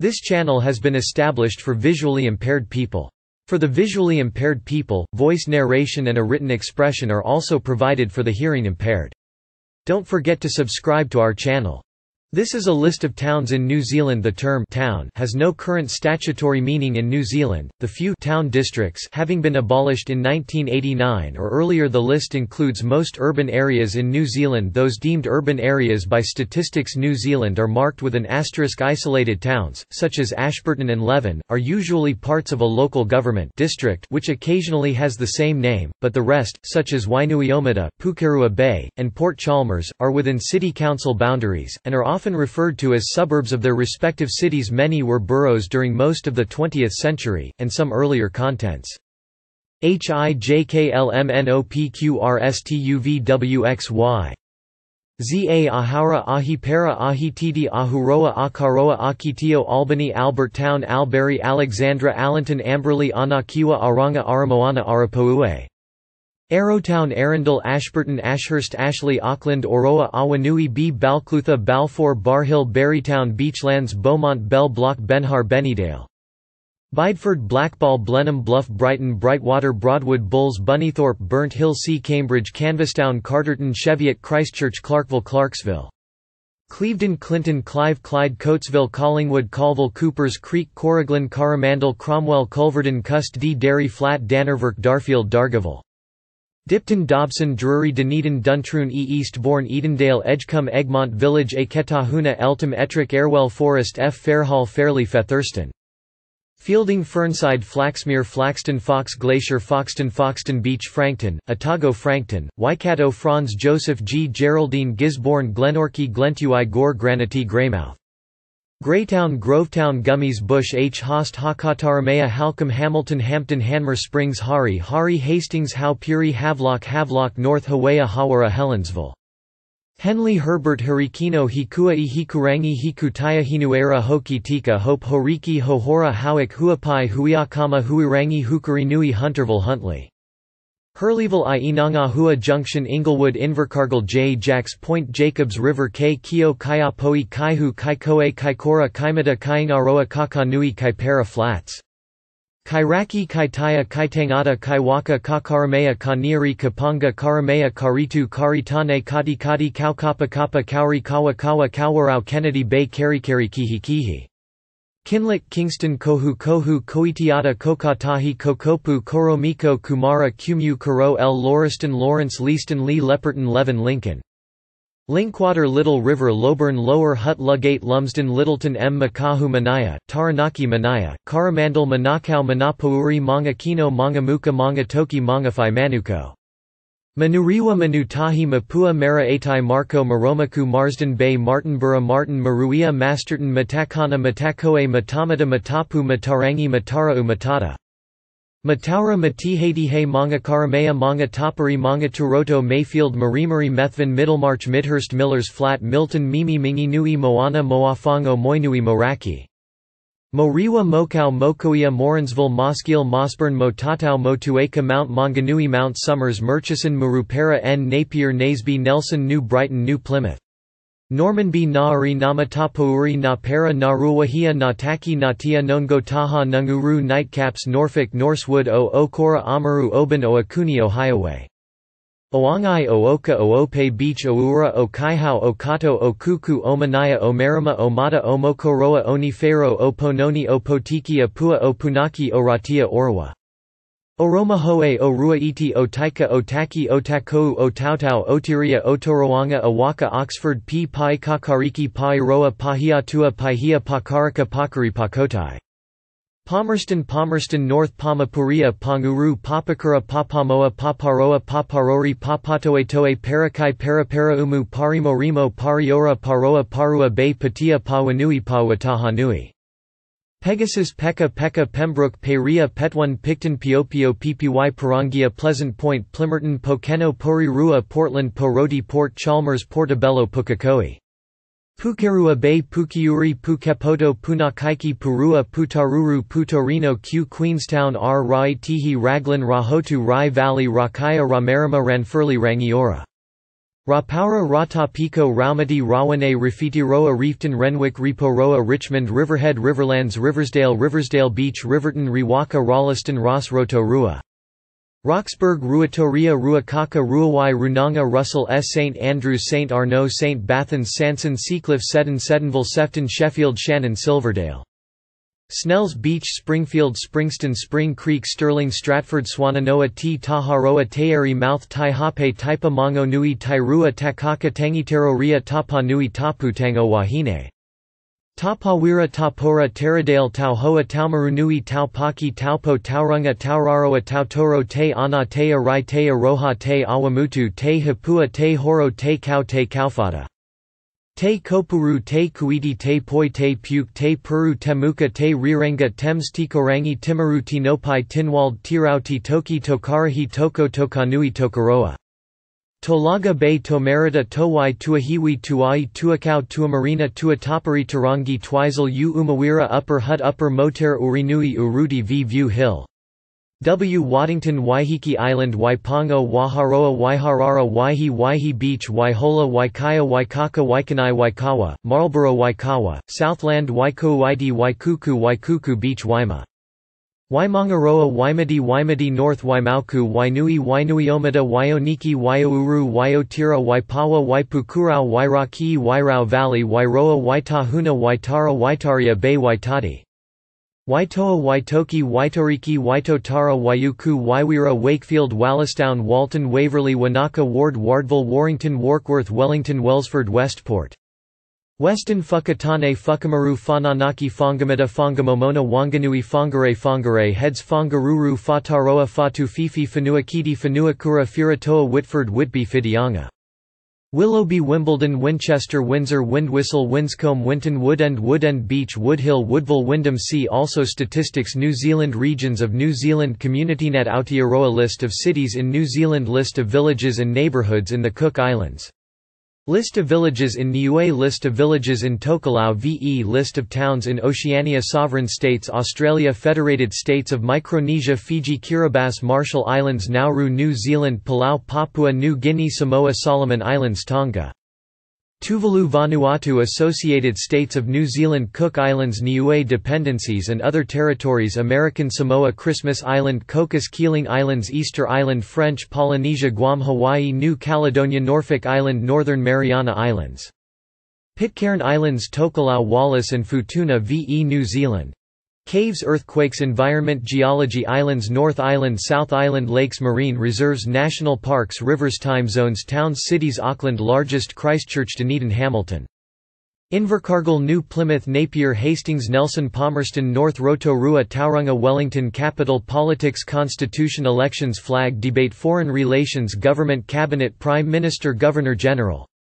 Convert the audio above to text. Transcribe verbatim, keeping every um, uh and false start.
This channel has been established for visually impaired people. For the visually impaired people, voice narration and a written expression are also provided for the hearing impaired. Don't forget to subscribe to our channel. This is a list of towns in New Zealand. The term town has no current statutory meaning in New Zealand, the few town districts having been abolished in nineteen eighty-nine or earlier. The list includes most urban areas in New Zealand. Those deemed urban areas by Statistics New Zealand are marked with an asterisk. Isolated towns, such as Ashburton and Leven, are usually parts of a local government district which occasionally has the same name, but the rest, such as Wainuiomata, Pukerua Bay, and Port Chalmers, are within city council boundaries, and are often often referred to as suburbs of their respective cities. Many were boroughs during most of the twentieth century, and some earlier contents. H I J K L M N O P Q R S T U V W X Y Za Ahaura Ahipera Ahitidi Ahuroa Akaroa Akitio Albany Albertown Albury Alexandra Allenton Amberley Anakiwa Aranga Aramoana Arapaue Arrowtown Arundel Ashburton Ashurst Ashley Auckland Oroa Awanui B Balclutha Balfour Barhill Barrytown Beachlands Beaumont Bell Block Benhar Bennydale Bideford Blackball Blenheim Bluff Brighton Brightwater Broadwood Bulls Bunnythorpe Burnt Hill C Cambridge Canvasdown Carterton Cheviot Christchurch Clarkville Clarksville Clevedon Clinton Clive Clyde Coatesville Collingwood Colville Coopers Creek Corriglin Coromandel Cromwell Culverden Cust D Derry Flat Dannervirke Darfield Dargaville Dipton Dobson Drury Dunedin Duntroon E Eastbourne Edendale Edgecombe Egmont Village Eketahuna Eltham Ettrick Airwell Forest F Fairhall Fairley Featherston Fielding Fernside Flaxmere Flaxton Fox Glacier Foxton Foxton Beach Frankton, Otago Frankton, Waikato Franz Joseph G Geraldine Gisborne Glenorchy Glentuai Gore Granity Greymouth Greytown Grovetown Gummies Bush H Host Hakataramea Halcombe Hamilton Hampton Hanmer Springs Hari Hari Hastings Howe Puri Havelock Havelock North Hawaii Hawara Helensville Henley Herbert Harikino Hikuai Hikurangi Hikutaya Hinuera Hokitika Hope Horiki Hohora Howick Huapai Huiakama Huirangi Hukuri Nui Hunterville Huntley Hurleyville I Inanga Hua Junction Inglewood Invercargill J Jacks Point Jacobs River K Kio Kaiapoi Kaihu Kaikoe Kaikora Kaimata Kaingaroa Kakanui Kaipara Flats Kairaki Kaitaya Kaitangata Kaiwaka Kakaramea Kaniari Kapanga Karamea Karitu Karitane Kati Kati Kaukapa Kapa Kauri Kawa Kawa Kawarau Kennedy Bay Karikari Kihi Kihi Kinloch Kingston Kohu Kohu Koitiata Kokatahi Kokopu Koromiko Kumara Kumu Kuro L Lauriston Lawrence Leaston Lee Lepperton Leven Lincoln Linkwater Little River Loburn Lower Hutt Lugate Lumsden Littleton M Makahu Manaya, Taranaki Manaya, Coromandel Manukau Manapouri Mangakino Mangamuka Mangatoki Mangafai Manuko Manuriwa Manutahi Mapua Mara Atai Marco Maromaku Marsden Bay Martinborough Martin Maruia Masterton Matakana Matakoe Matamata Matapu Matarangi Matarau Matata Mataura Matihadihe Manga Karamea Manga Tapari Manga Turoto Mayfield Marimari Methven Middlemarch Midhurst Millers Flat Milton Mimi Mingi Nui Moana Moafango Moinui Moraki Moriwa Mokau Mokoia Morensville Moskeel Mossburn Motatau Motueka Mount Maunganui Mount Somers Murchison Murupara N Napier Naseby Nelson New Brighton New Plymouth Normanby Naari Namatapouri Napara Naruwahia Nataki Natia Nongotaha Nunguru Nightcaps Norfolk Norsewood O Okora Amaru Oban Oakuni Highway Oangai Ooka Oope Beach Oura Okaihau Okato Okuku Omanaya Omarama Omata Omokoroa Onifero Opononi Opotiki Apua Opunaki Oratia Orwa Oromahoe o Ruaiti Otaika Otaki Otakou Otautau Otiria Otoroanga Awaka Oxford P Pai Kakariki Pai Roa Pahiatua Paihia Pakaraka Pakari Pakotai Palmerston Palmerston North Pamapuria Panguru Papakura Papamoa Paparoa Paparori Papatoetoe Parakai Paraparaumu Parimorimo Pariora Paroa Parua Bay Patia Pawanui Pawatahanui Pegasus Pekka Pekka Pembroke Peiria Petwan Picton Piopio Ppy Parangia Pleasant Point Plimmerton Pokeno Porirua Portland Poroti Port Chalmers Portobello Pukekohe Pukerua Bay Pukiuri Pukepoto Punakaiki Purua Putaruru Putorino Q Queenstown R Rai Tihi Raglan Rahotu Rai Valley Rakaya Ramarama Ranfurly Rangiora Rapaura Rata Pico Raumati Rawane Rafitiroa Reefton Renwick Reporoa Richmond Riverhead Riverlands Riversdale Riversdale Beach Riverton Riwaka Rawliston Ross Rotorua Roxburgh Ruatoria Ruakaka Ruawai Runanga Russell S. Saint Andrews Saint Arnaud Saint Bathans Sanson Seacliff Seddon Seddonville Sefton Sheffield Shannon Silverdale Snells Beach Springfield Springston Spring Creek Sterling Stratford Swannanoa T Taharoa Taieri Mouth Taihape Taipa Mango Nui Tairua Takaka Tangitero Ria Tapa Nui Tapu Tango Wahine Tapawira Tapora Taradale Tauhoa Taumaru Nui Taupaki Taupo Taurunga Tauraroa Tautoro Te Ana Te Arai Te Aroha Te Awamutu Te Hapua Te Horo Te Kau Te Kaufata Te Kopuru Te Kuiti Te Poi Te Puke Te Puru Temuka Te Rirenga Tems Tikorangi Timaru Tinopai Tinwald Tirau Toki Tokarahi Toko Tokanui Tokaroa Tolaga Bay Tomerida Towai Tuahiwi Tuai Tuakau Tuamarina Tuatapari Tarangi Twizel U Umawira Upper Hut Upper Moter Urinui Urudi V View Hill W Waddington Waiheke Island Waipongo Waharoa Waiharara Waihi Waihi Beach Waihola Waikaya Waikaka Waikanai Waikawa, Marlborough Waikawa, Southland Waikouaiti Waikuku Waikuku Beach Waima Waimangaroa Waimadi Waimadi North Waimauku Wainui Wainuiomata Waioniki Waiouru Waiotira Waipawa Waipukurau Wairaki Wairau Valley Wairoa Waitahuna Waitara Waitaria Bay Waitati Waitoa Waitoki Waitoriki Waitotara Waiuku Waiwira Wakefield Wallistown Walton Waverley Wanaka Ward Wardville Warrington Warkworth Wellington Wellsford Westport Weston Fukutane Fukamaru Fananaki Fongamata Fongamomona Wanganui Fongare Fongare Heads Fongaruru Fataroa Fatu Fifi Fanuakiti Fanuakura Firatoa Whitford Whitby Fidianga Willoughby Wimbledon Winchester Windsor Windwhistle Winscombe Winton Woodend Woodend Beach Woodhill Woodville Wyndham. See also Statistics New Zealand Regions of New Zealand CommunityNet Aotearoa List of cities in New Zealand List of villages and neighbourhoods in the Cook Islands List of villages in Niue List of villages in Tokelau V E List of towns in Oceania Sovereign States Australia Federated States of Micronesia Fiji Kiribati Marshall Islands Nauru New Zealand Palau Papua New Guinea Samoa Solomon Islands Tonga Tuvalu Vanuatu Associated States of New Zealand Cook Islands Niue Dependencies and Other Territories American Samoa Christmas Island Cocos Keeling Islands Easter Island French Polynesia Guam Hawaii New Caledonia Norfolk Island Northern Mariana Islands Pitcairn Islands Tokelau Wallis and Futuna V E New Zealand Caves Earthquakes Environment Geology Islands North Island South Island Lakes Marine Reserves National Parks Rivers Time Zones Towns Cities Auckland Largest Christchurch Dunedin Hamilton Invercargill New Plymouth Napier Hastings Nelson Palmerston North Rotorua Tauranga Wellington Capital Politics Constitution Elections Flag Debate Foreign Relations Government Cabinet Prime Minister Governor General